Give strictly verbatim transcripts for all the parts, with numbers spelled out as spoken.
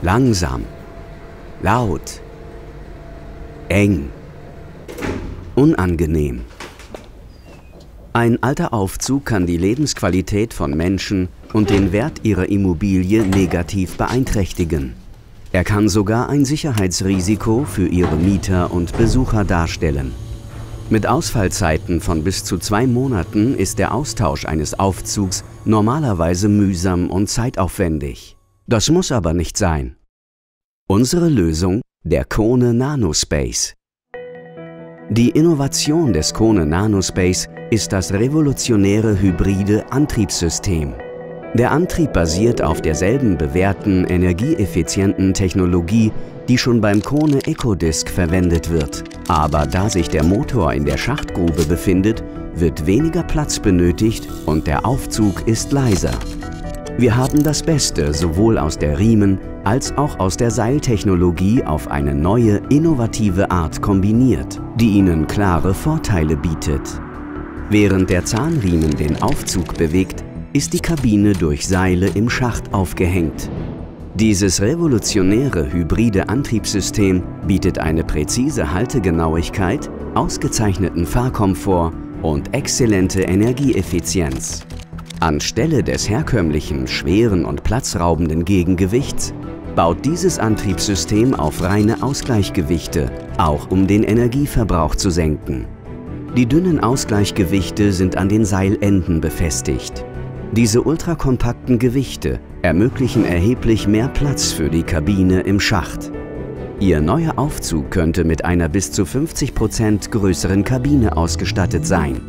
Langsam, laut, eng, unangenehm. Ein alter Aufzug kann die Lebensqualität von Menschen und den Wert ihrer Immobilie negativ beeinträchtigen. Er kann sogar ein Sicherheitsrisiko für ihre Mieter und Besucher darstellen. Mit Ausfallzeiten von bis zu zwei Monaten ist der Austausch eines Aufzugs normalerweise mühsam und zeitaufwendig. Das muss aber nicht sein. Unsere Lösung: der Kone Nanospace. Die Innovation des Kone Nanospace ist das revolutionäre hybride Antriebssystem. Der Antrieb basiert auf derselben bewährten, energieeffizienten Technologie, die schon beim Kone EcoDisc verwendet wird. Aber da sich der Motor in der Schachtgrube befindet, wird weniger Platz benötigt und der Aufzug ist leiser. Wir haben das Beste sowohl aus der Riemen- als auch aus der Seiltechnologie auf eine neue, innovative Art kombiniert, die Ihnen klare Vorteile bietet. Während der Zahnriemen den Aufzug bewegt, ist die Kabine durch Seile im Schacht aufgehängt. Dieses revolutionäre hybride Antriebssystem bietet eine präzise Haltegenauigkeit, ausgezeichneten Fahrkomfort und exzellente Energieeffizienz. Anstelle des herkömmlichen, schweren und platzraubenden Gegengewichts baut dieses Antriebssystem auf reine Ausgleichgewichte, auch um den Energieverbrauch zu senken. Die dünnen Ausgleichgewichte sind an den Seilenden befestigt. Diese ultrakompakten Gewichte ermöglichen erheblich mehr Platz für die Kabine im Schacht. Ihr neuer Aufzug könnte mit einer bis zu fünfzig Prozent größeren Kabine ausgestattet sein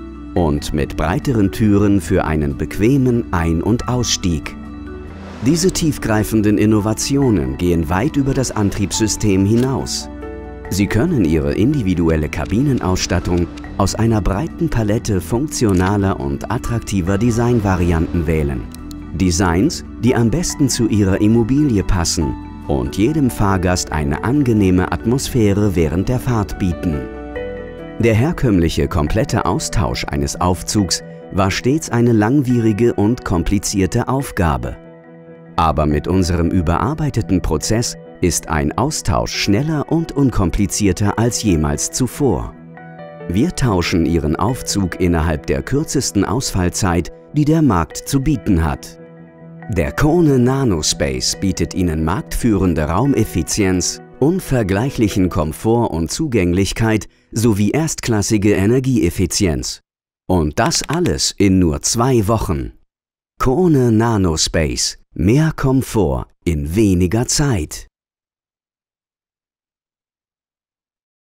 und mit breiteren Türen für einen bequemen Ein- und Ausstieg. Diese tiefgreifenden Innovationen gehen weit über das Antriebssystem hinaus. Sie können Ihre individuelle Kabinenausstattung aus einer breiten Palette funktionaler und attraktiver Designvarianten wählen. Designs, die am besten zu Ihrer Immobilie passen und jedem Fahrgast eine angenehme Atmosphäre während der Fahrt bieten. Der herkömmliche komplette Austausch eines Aufzugs war stets eine langwierige und komplizierte Aufgabe. Aber mit unserem überarbeiteten Prozess ist ein Austausch schneller und unkomplizierter als jemals zuvor. Wir tauschen Ihren Aufzug innerhalb der kürzesten Ausfallzeit, die der Markt zu bieten hat. Der Kone Nanospace bietet Ihnen marktführende Raumeffizienz, unvergleichlichen Komfort und Zugänglichkeit sowie erstklassige Energieeffizienz. Und das alles in nur zwei Wochen. Kone Nanospace. Mehr Komfort in weniger Zeit.